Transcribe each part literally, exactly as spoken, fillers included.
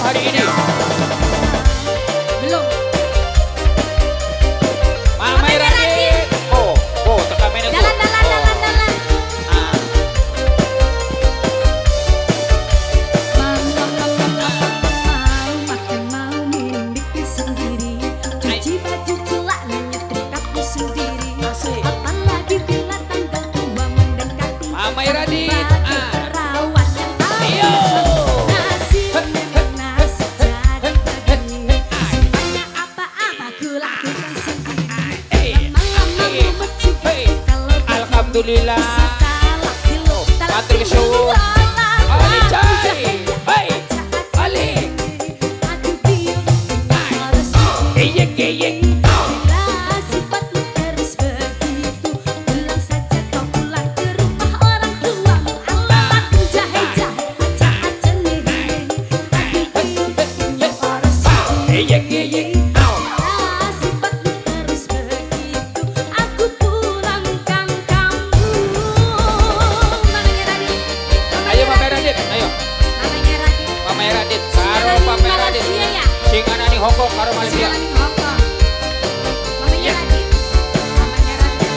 hari ini. Belum. Mama Radit. Oh, oh, teka main itu. Jalan, jalan, Oh. jalan, jalan. Ah. Mau, mau, mau, makan mau minum bikin sendiri. Cuci baju celana nyetrika pun sendiri. Asik. Apalagi bila tanggal tua mendekati. Mama Radit. Bagi Ah. perawat yang tahu. Iyo. Nasi memang nasi jadi begini. Semuanya apa-apa ku lakukan sendiri. Hey. Lama-lama Hey. mau mencicipi Hey. kalau begini. Alhamdulillah. Bisa kalah kilo, tak Matur kilo, kesuwun. lala, Ali lala, Cai. jahe, Hey. Ali. aduh biung, Hai. harus sendiri. Eyek eyek. Bila sifatmu terus begitu, pulang saja kau pulang ke rumah orang tuamu. Alamatku jahe-jahe, acak-acak nih. Aduh biung, harus sendiri. Eyek eyek. Bila sifatmu terus begitu, aku pulangkan kamu. Mamanya Radit, Ayo Mama Radit, ayo. mamanya Radit. Mama Radit, karo Mama Radit. Malaysia ya? Singana ning Hongkong karo Malaysia. Sekarang di Hong Kong. Mamanya Radit, mamanya Radit.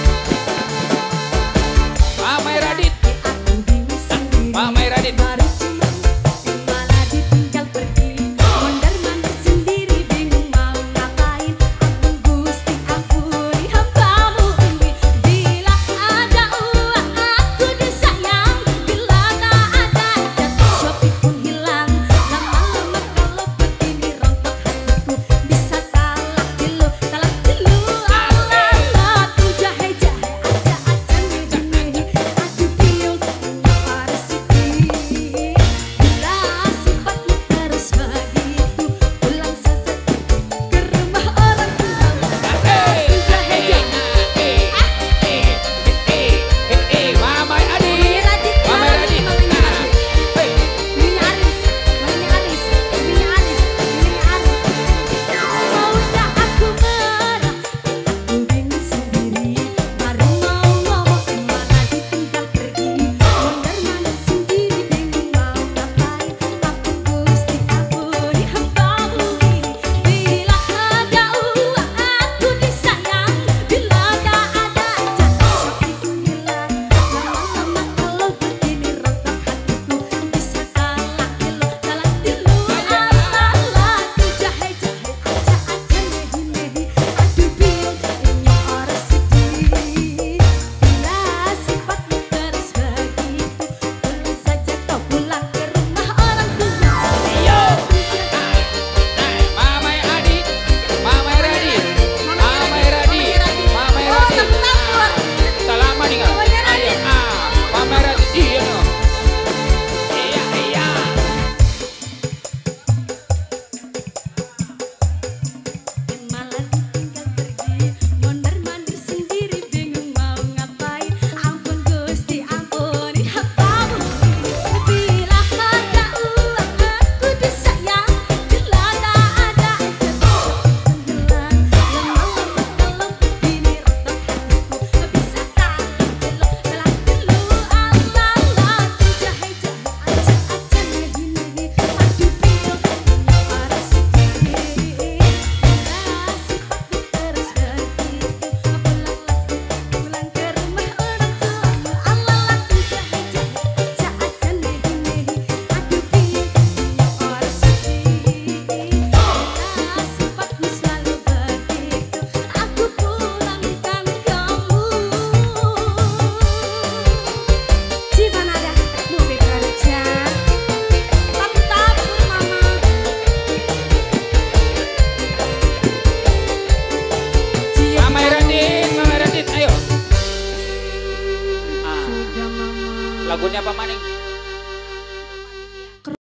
Mama Radit, Aku bingung sendiri. Mama Radit. Baru cuma malah ditinggal pergi. Mondar-mandir sendiri bingung mau ngapain. Ampun Gusti ampuni hambamu ini. Bila ada uang aku disayang. Bila tak ada jatuh Shopee pun hilang. Lama-lama kalau begini rontok hatiku. Bisa kalah dulu, kalah dulu. Allah tuh jahe-jahe aja-aja nih. Aduh biung harus sedih. Bila sifatmu terus begitu, pulang saja ke rumah orang tuamu. Hey, Jahe-jahe. hey, hey, hey, hey, hey, Mama Radit. Radit, Mama Radit. mamanya Ah. Radit. Hey. Ini Aris, mamanya Aris, ini Aris, ini Aris. Maunya aku marah, aku bingung sendiri. Baru mau ngomong malah ditinggal pergi. Mondar-mandir sendiri bingung mau ngapain. Ampun Gusti ampuni hambamu ini. Bila ada uang aku disayang. Bila tak ada jatuh Shopee pun hilang. Lama-lama kalau begini rontok hatiku. Bisa kalah kilo, kalah dulu. Allah tuh jahe-jahe aja-aja nehi-nehi. Aduh biung ini orang sedih. Bila sifatmu terus begitu, pulang saja kau pulang ke rumah orang tua. Yo. Mama Radit. Mama Radit. Mama Radit. Mama Oh, Radit. tepuk tangan. Salama nih, Kak. Mamanya Ayo. Radit. Ah, Mama Radit iya no. Iya, iya. Malah ditinggal pergi, mondar-mandir sendiri bingung mau ngapain. Ampun Gusti ampuni hambamu ini. Bila ada uang aku disayang. Bila tak ada jatuh tenggelam. Lama-lama kalau begini rontok hatiku. Bisa kalah dulu, kalah dulu. Allah tuh jahe-jahe aja-aja nehi-nehi. Aduh biung harus sedih. Bila sifatmu terus begitu, pulanglah pulang ke rumah orang tuamu. Allah tuh jahe-jahe aja-aja nehi-nehi. Aduh biung harus sedih. Bila sifatmu selalu begitu, aku pulangkan kamu. Gimana dah? Mau bekerja? Tabur-tabur mama. Mama Radit, Mama Radit, ayo. Ah, Sudah mama. lagunya apa maning?